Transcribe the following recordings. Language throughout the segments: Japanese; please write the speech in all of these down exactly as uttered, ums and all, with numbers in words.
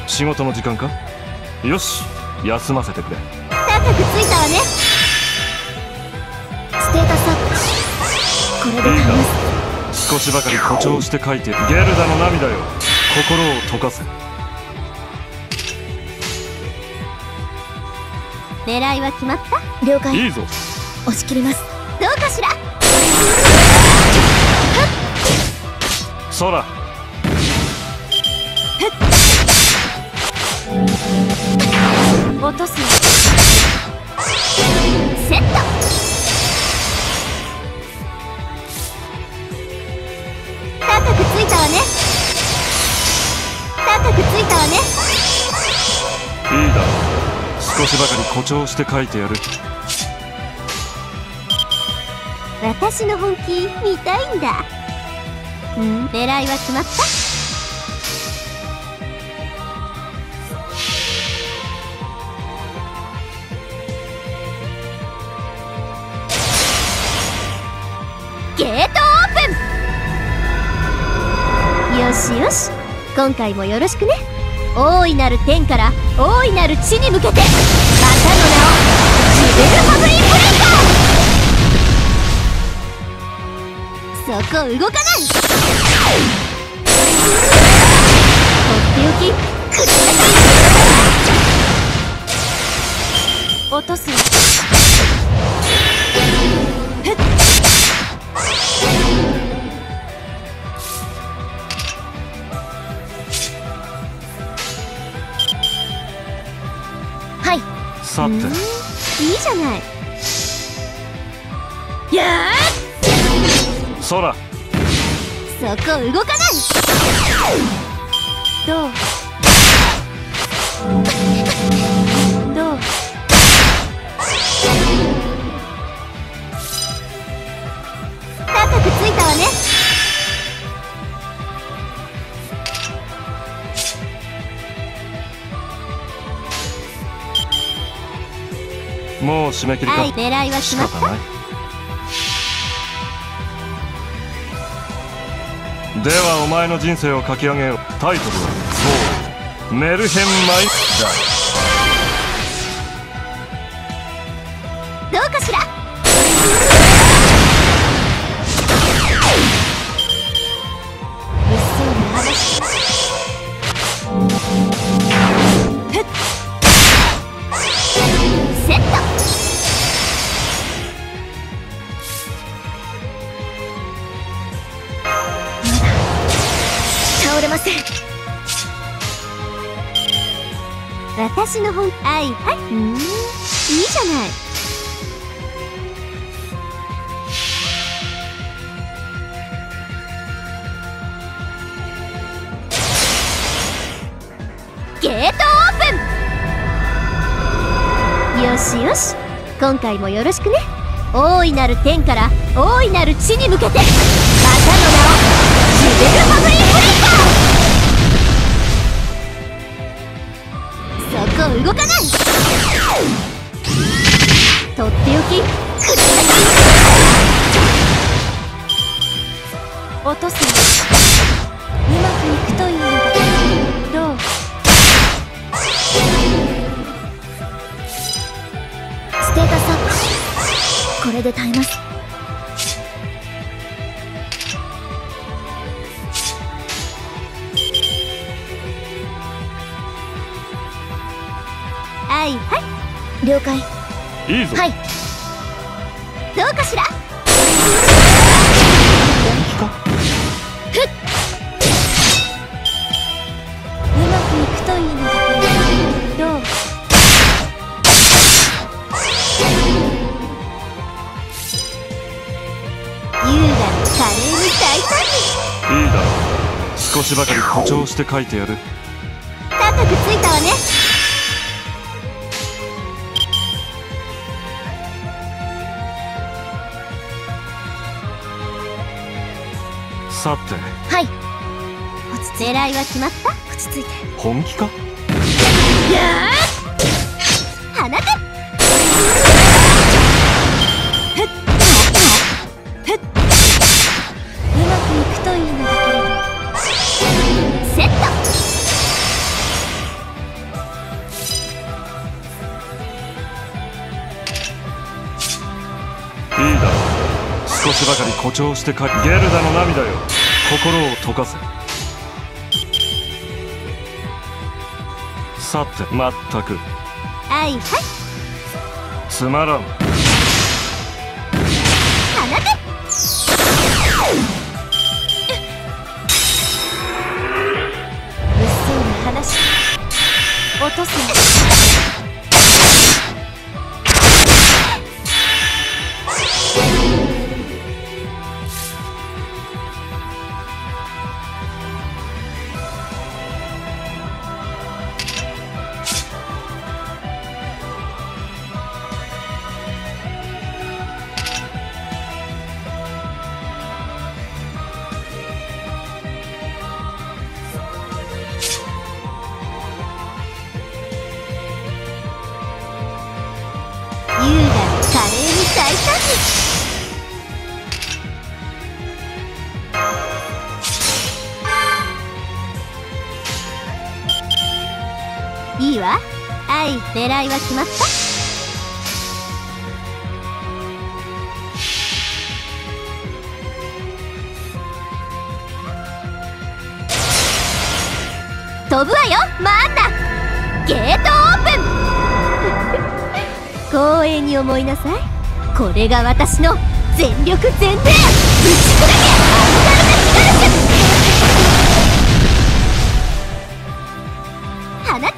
仕事の時間か。よし、休ませてくれ。 高くついたわね。ステータスアップ。これでいいだろ買いまう。少しばかり誇張して書いて、ゲルダの涙よ、心を溶かせ。 狙いは決まった？ 了解。 いいぞ。 押し切ります。 どうかしら。 そら。 落とす。セット。高くついたわね。高くついたわね。 いいだろう。少しばかり誇張して書いてやる。 私の本気見たいんだ。うん、狙いは決まった？ゲートオープン。よしよし、今回もよろしくね。大いなる天から大いなる地に向けて、またの名をシベルハブリンブレイカー。そこ動かない。とっておきください。落とす。 はい。 さて、 いいじゃない。やー、 そら。 そこ動かない。どうどう。高くついたわね。 もう締め切りか。 はい、狙いは決まった？ 仕方ない。ではお前の人生を書き上げよう。タイトルはそう、メルヘンマイだ。 どうかしら。物騒な話。ふっ、セット。 倒れません。 私の本、はいはい、うん、いいじゃない。ゲートオープン。よしよし、今回もよろしくね。大いなる天から大いなる地に向けて、またの名をシベルハブリンブレイカー。そこ動かない。とっておきください。落とす。うまくいくといいんだけど。どう？ ステータスアップ。これで耐えます。 はいはい、 了解。 いいぞ。 はい。 どうかしら。 本気か。 ふっ、うまくいくといいのだけど。どう？優雅に華麗に大胆に。 いいだろう。少しばかり誇張して書いてやる。 高くついたわね。 さて、 はい。 落ち着いて。狙いは決まった？ 落ち着いて。 本気か。 やー、放て。ふっふっ、うまくいくといいのだけれど。セット。 少しばかり誇張してかゲルダの涙よ、心を溶かせ。さて、まったくはいはい、 つまらん。 放て。物騒な話、落とすな。優雅に華麗に大胆に。いいわ。愛、狙いは決まった。飛ぶわよ、マンナ。ゲートオープン。光栄に思いなさい。これが私の全力全霊、打ち砕けアスタルテスカルシュ。放て。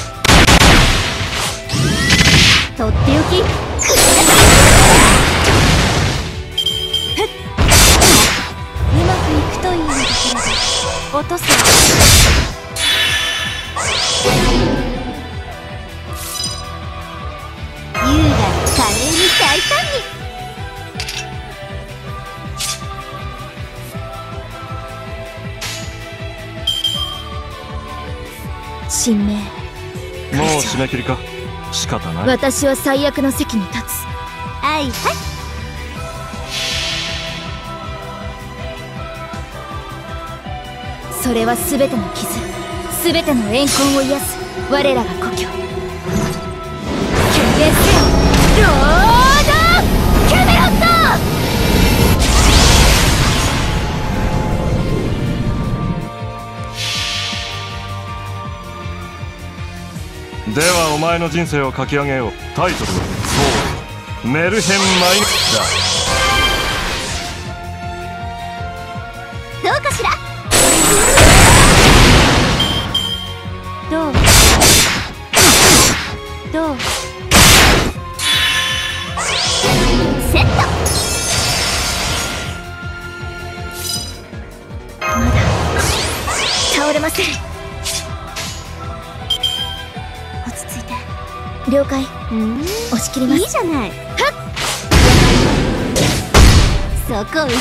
とっておきくれなさい。うまくいくといいのだけれど、落とすわ。優雅に華麗に大胆に。神明、 もう締め切りか。仕方ない。 私は最悪の席に立つ。 はいはい、 それは全ての傷、全ての怨恨を癒す我らが故郷。権限せよ、ロードキャメロット。 ではお前の人生を書き上げよう。タイトルはそうメルヘンマインどうかしら。どうどうセット。 まだ倒れません。落ち着いて。了解。 うん、 押し切ります。 いいじゃない。そこ動かない。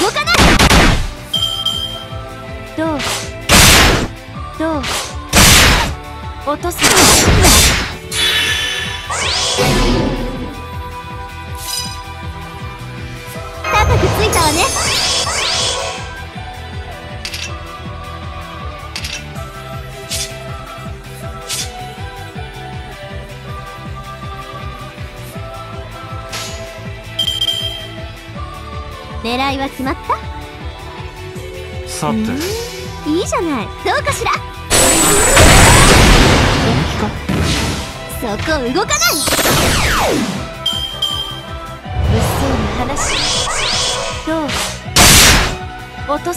どうどう落とす。高くついたわね。狙いは決まった。 さて、 いいじゃない。どうかしら。 本気か。 そこ動かない。物騒な話。どう落とす。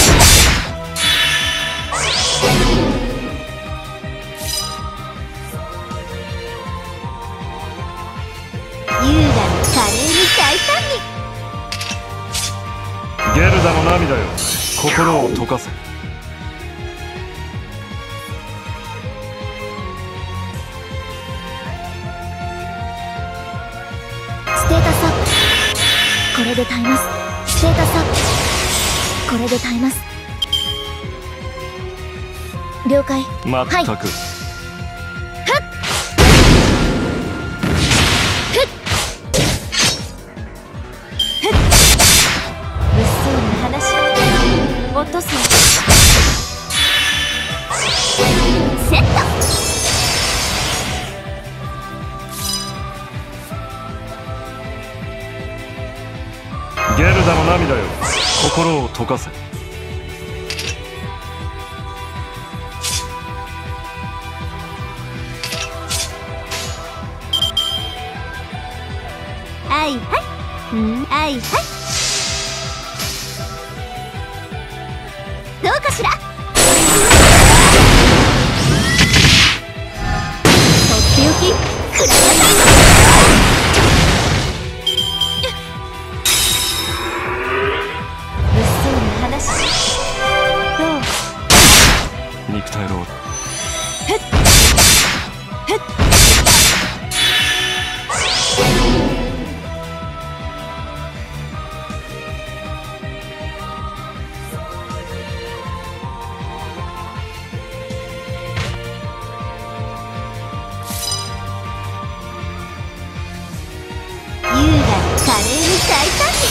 優雅に華麗に大胆に。 ゲルダの涙よ、心を溶かせ。 ステータスアップ。これで耐えます。ステータスアップ。これで耐えます。了解。 まったく、 はい。 落とす。セット。 ゲルルダの涙よ、心を溶かせ。 はいはい、うんはいはい、どうかしら。とっておきくらいなさい。物騒な話どう。 肉体のふっふっ。優雅に華麗に大胆に。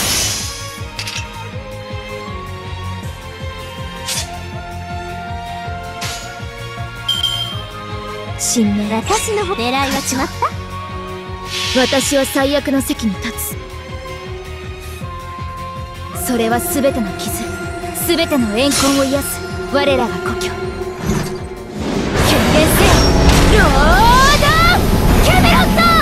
神明、 私の狙いは決まった。 私は最悪の席に立つ。それは全ての傷、全ての怨恨を癒す我らが故郷。権限せよ、ロードキャメロット。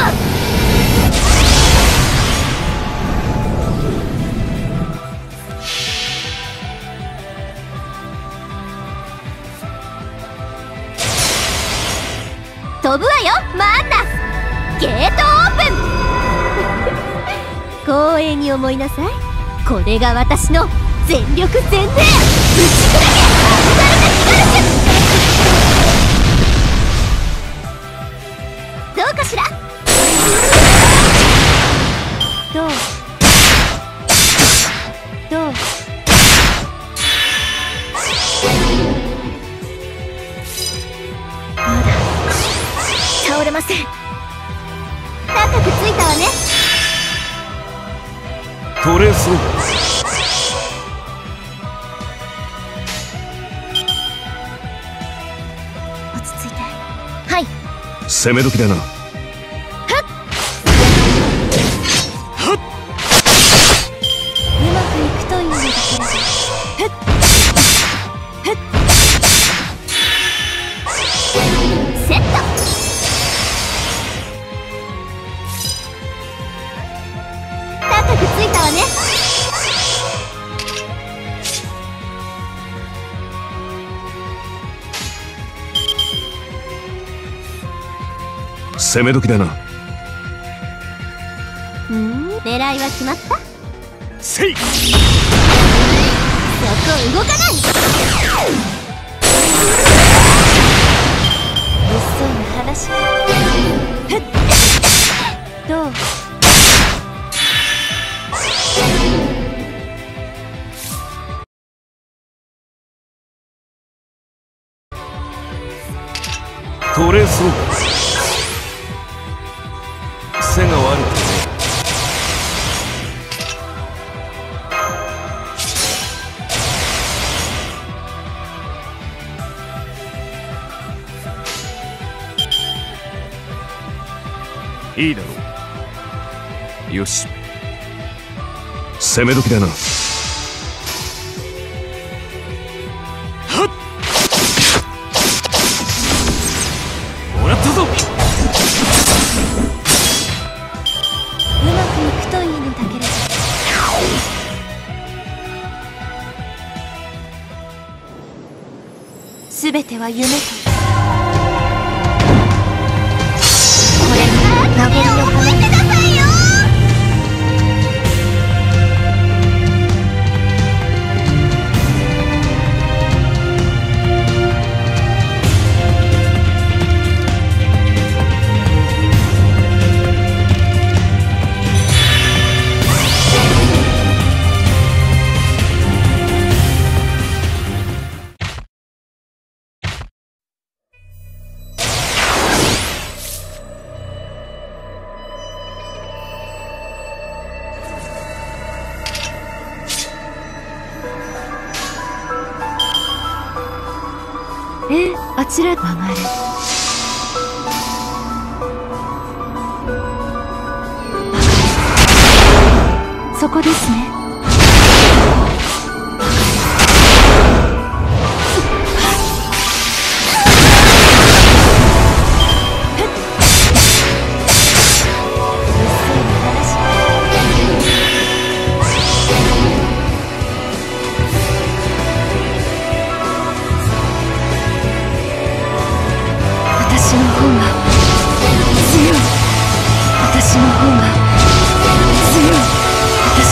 飛ぶわよマンナ。ゲートオープン。光栄に思いなさい。これが私の全力全霊、打ち砕けアブダルナヒガルシュ。どうかしら。どうどう。 まだ倒れません。 高くついたわね。 トレース落ち着いて。はい。 攻め時だな。はっうまくいくといいのだけれど。ふっふっ。セット。高くついたわね。 攻め時だな。 うん、狙いは決まった。 せい。 そこ動かない。物騒な話。ふっ。どう。 トレース背が悪くいいだろう。よし、攻め時だな。はっ、もらったぞ。 うまくいくといいのだけれど。すべては夢と。これが名残の花。覚えてくださいよ。え、あちら曲がる。そこですね。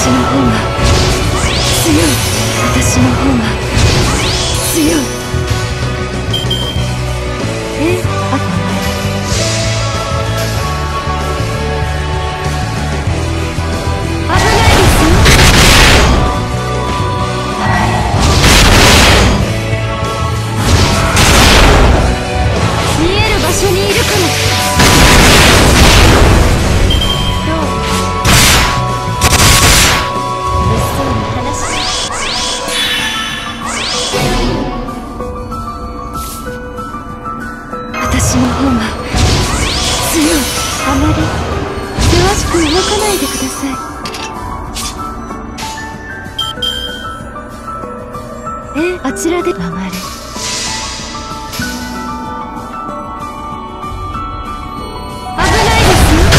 私の方が強い。私の方が強い。えあ危ないですよ。見える場所にいるかも。どう物騒な話。私の方が強い。あまりせわしく動かないでください。えあちらで曲がる。危ないですよ。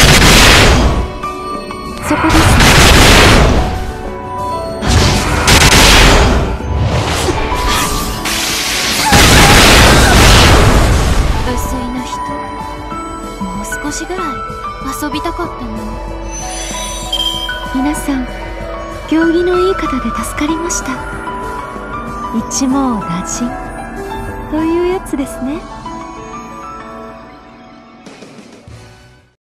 そこですね。無粋な人、もう少しぐらい遊びたかったのに。皆さん行儀のいい方で助かりました。一網打尽というやつですね。